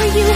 you.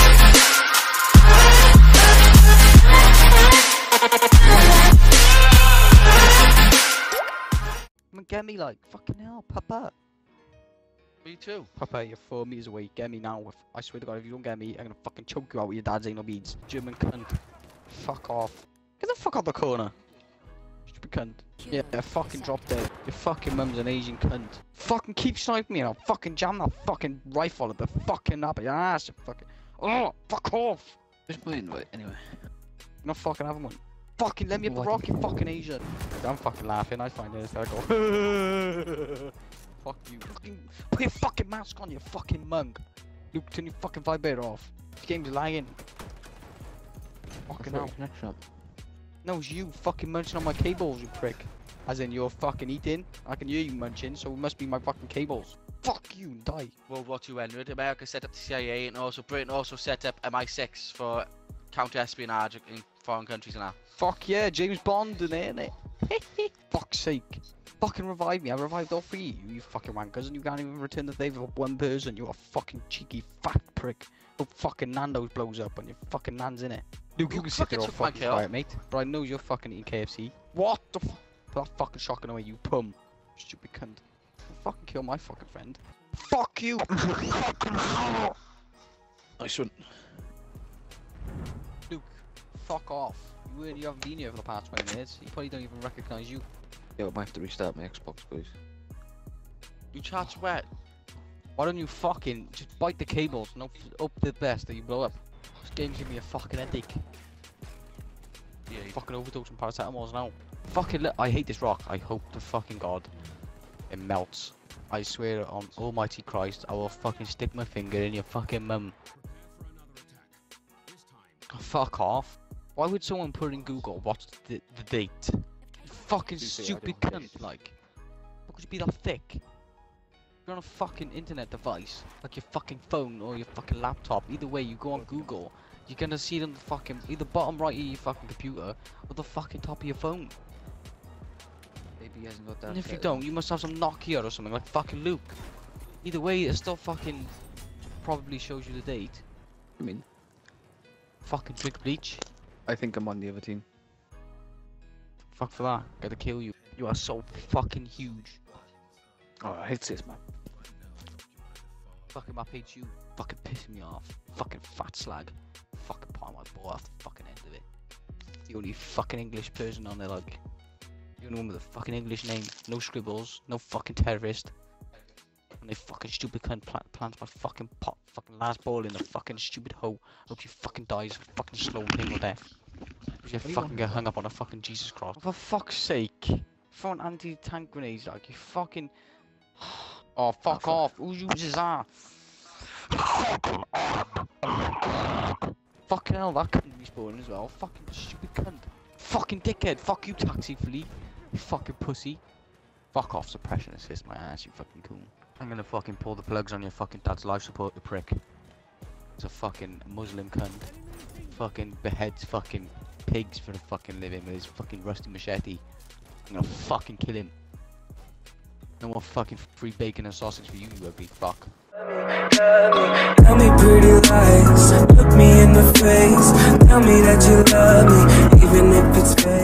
Get me, like, fucking hell, Papa. Me too. Papa, you're 4 meters away. Get me now. I swear to God, if you don't get me, I'm gonna fucking choke you out with your dad's anal beads. German cunt. Fuck off. Get the fuck out the corner. Stupid cunt. Yeah, fucking drop dead. Your fucking mum's an Asian cunt. Fucking keep sniping me and I'll fucking jam that fucking rifle at the fucking up your ass, you fucking. Oh, fuck off. Where's my invite anyway? You're not fucking having one. Fucking let me have the rock, you fucking Asian. I'm fucking laughing, I find it, I go. Fuck you. Fucking put your fucking mask on, you fucking monk. Luke, turn your fucking vibrator off. This game's lagging. Fucking hell. No, it's you fucking munching on my cables, you prick. As in, you're fucking eating. I can hear you munching, so it must be my fucking cables. Fuck you and die. World War II ended. America set up the CIA, and also Britain also set up MI6 for counter-espionage in foreign countries and that. Fuck yeah, James Bond in there, innit? Fuck's sake. Fucking revive me. I revived all three of you, you fucking wankers, and you can't even return the favour of one person. You're a fucking cheeky fat prick. Hope fucking Nando's blows up and your fucking nan's in it. Luke, you can sit there all fucking quiet, mate. But I know you're fucking eating KFC. What the f— Put that fucking shotgun away, you pum. Stupid cunt. Don't fucking kill my fucking friend. Fuck you! Nice one. Luke, fuck off. You haven't been here for the past 20 minutes. He probably don't even recognise you. Yeah, I might have to restart my Xbox, boys. You charge wet. Why don't you fucking just bite the cables and up the best that you blow up? This game's giving me a fucking headache. Yeah, you Fucking overdose on paracetamols now. Fucking I hate this rock. I hope to fucking God it melts. I swear on Almighty Christ, I will fucking stick my finger in your fucking mum. Oh, fuck off. Why would someone put in Google what's the date? You fucking stupid cunt, like. How could you be that thick? You're on a fucking internet device, like your fucking phone or your fucking laptop. Either way, you go on Google, you're gonna see it on the fucking either bottom right of your fucking computer or the fucking top of your phone. Maybe he hasn't got that. And if you don't, you must have some Nokia or something like fucking Luke. Either way, it still fucking probably shows you the date. I mean, Fucking drink bleach. I think I'm on the other team. Fuck for that. Gotta kill you. You are so fucking huge. Oh, I hate this, man. Fucking map hates you. Fucking pissing me off. Fucking fat slag. Fucking part my ball off the fucking end of it. The only fucking English person on there, like. The only one with a fucking English name. No scribbles. No fucking terrorist. And they fucking stupid cunt plants my fucking pot. Fucking last ball in the fucking stupid hole. Hope you fucking dies of fucking slow painful death. Because you fucking get hung up on a fucking Jesus cross. For fuck's sake. Throwing anti-tank grenades, like you fucking. Oh, fuck off. Who uses that? Fucking hell, that cunt respawning as well. Fucking stupid cunt. Fucking dickhead. Fuck you, taxi flea. You fucking pussy. Fuck off, suppression assist my ass, you fucking coon. I'm gonna fucking pull the plugs on your fucking dad's life support, you prick. It's a fucking Muslim cunt. Fucking beheads fucking pigs for a fucking living with his fucking rusty machete. I'm gonna fucking kill him. No more fucking free bacon and sausage for you, you ugly fuck. Tell me pretty lies, look me in the face. Tell me that you love me, even if it's fake.